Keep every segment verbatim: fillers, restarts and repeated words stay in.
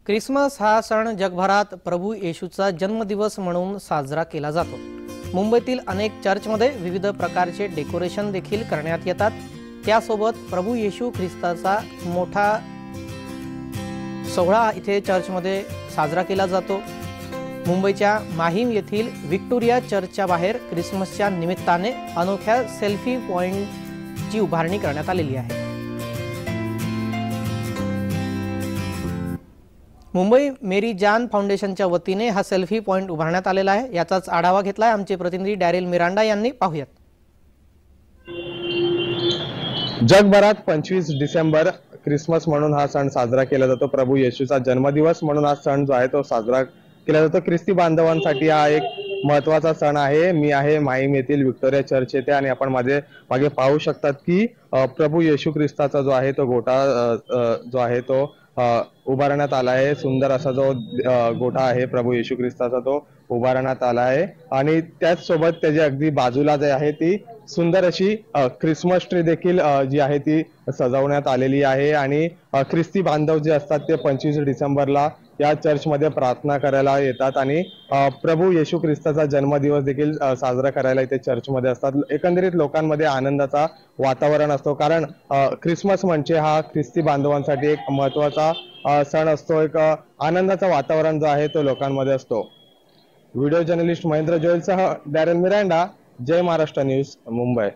Christmas हा सण जगभरात प्रभू येशूचा जन्मदिवस म्हणून साजरा केला जातो। मुंबईतील अनेक चर्चमध्ये विविध प्रकारचे डेकोरेशन देखील करण्यात येतात। त्यासोबत प्रभू येशू ख्रिस्ताचा मोठा सोहळा इथे चर्चमध्ये साजरा केला जातो। मुंबईच्या माहीम येथील व्हिक्टोरिया चर्चच्या बाहेर ख्रिसमसच्या निमित्ताने अनोख्या सेल्फी पॉइंटची उभारणी करण्यात आलेली आहे। मुंबई मेरी जान फाउंडेशनच्या वतीने हा सेल्फी पॉइंट उभारण्यात आलेला आहे। याचाच आढावा घेतलाय आमचे प्रतिनिधी डॅरेल मिरांडा यांनी। पाहूयात। जगभरात पंचवीस डिसेंबर ख्रिसमस म्हणून हा सण साजरा केला जातो। प्रभू येशूचा जन्मदिवस म्हणून हा सण जो आहे तो साजरा केला जातो। ख्रिस्ती बांधवांसाठी हा एक महत्त्वाचा सण आहे। मी आहे माहीम येथील व्हिक्टोरिया चर्च येथे आणि आपण माझे मागे पाहू शकतात की प्रभू येशू ख्रिस्ताचा जो आहे तो गोटा जो आहे तो उभारण्यात आला आहे। सुंदर असा जो गोटा आहे प्रभू येशू ख्रिस्ताचा तो उभारण्यात आला आहे आणि त्याच सोबत त्याच्या अगदी बाजूला जे आहे ती सुंदर अशी ख्रिसमस ट्री देखील जी आहे ती सजवण्यात आलेली आहे। आणि ख्रिस्ती बांधव जे असतात ते पंचवीस डिसेंबरला या चर्चमध्ये प्रार्थना करायला येतात आणि प्रभू येशू ख्रिस्ताचा जन्मदिवस देखील साजरा करायला इथे चर्चमध्ये असतात। एकंदरीत लोकांमध्ये आनंदाचा वातावरण असतो, कारण ख्रिसमस म्हणजे हा ख्रिस्ती बांधवांसाठी एक महत्त्वाचा सण असतो। एक आनंदाचा वातावरण जो आहे तो लोकांमध्ये असतो। व्हिडिओ जर्नलिस्ट महेंद्र जोयलसह डॅरेल मिरांडा, जय महाराष्ट्र न्यूज, मुंबई।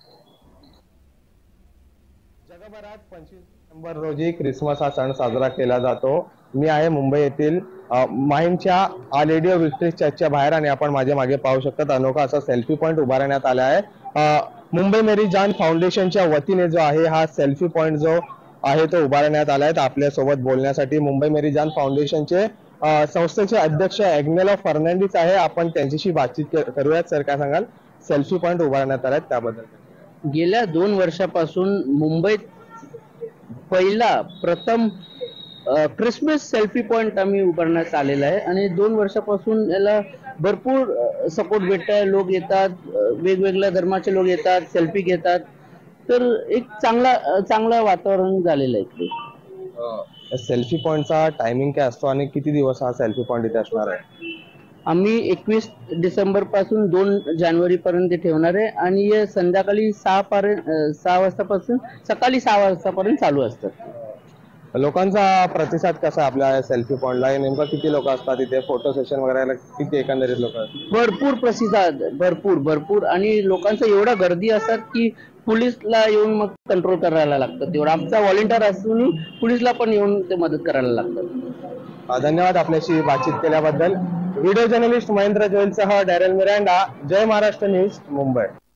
जगभरात पंचवीस डिसेंबर रोजी ख्रिसमस हा सण साजरा केला जातो। मी आहे मुंबई येथील माहीमच्या ऑल इंडिया विक्टरी चर्चच्या बाहेर आणि आपण माझ्या मागे पाहू शकतात अनोखा असा सेल्फी पॉइंट उभारण्यात आला आहे। मुंबई मेरी जान फाउंडेशनच्या वतीने जो आहे हा सेल्फी पॉइंट जो आहे तो उभारण्यात आला आहे। आपल्या सोबत बोलण्यासाठी मुंबई मेरी जान फाउंडेशनचे संस्थेचे अध्यक्ष एग्नेलो फर्नांडिस आहे। आपण त्यांच्याशी बातचीत करूयात। सर, काय सांगाल, सेल्फी पॉइंट उभारण्यात आला आहे त्याबद्दल? गेल्या दोन वर्षापासून मुंबईत पहिला प्रथम क्रिसमस सेल्फी पॉइंट आम्ही उभारण्यात आलेला आहे आणि दोन वर्षापासून याला भरपूर सपोर्ट भेटतोय। लोक येतात, वेगवेगळ्या धर्माचे लोक येतात, सेल्फी घेतात, तर एक चांगला चांगला वातावरण झालेलं आहे इथे। सेल्फी पॉइंटचा टायमिंग काय असतो आणि किती दिवस हा सेल्फी पॉइंट इथे असणार आहे? आम्ही एकवीस डिसेंबर पासून दोन जानेवारी पर्यंत ठेवणार आहे आणि हे संध्याकाळी सहा पर्यंत सहा वाजतापासून सकाळी सहा वाजतापर्यंत चालू असतं। लोकांचा प्रतिसाद कसा आहे आपल्या सेल्फी पॉइंटला? नेमका किती लोक असतात इथे? फोटो सेशन वगैरे किती एकंदरीत लोक असतात? भरपूर प्रतिसाद, भरपूर भरपूर आणि लोकांचं एवढा गर्दी असतात की पोलिसला येऊन मग कंट्रोल करायला लागतं। तेवढा आमचा व्हॉलेंटियर असून पोलिसला पण येऊन ते मदत करायला लागतं। धन्यवाद आपल्याशी बातचीत केल्याबद्दल। व्हिडिओ जर्नलिस्ट महेंद्र जोयलसह डॅरेल मिरांडा, जय महाराष्ट्र न्यूज, मुंबई।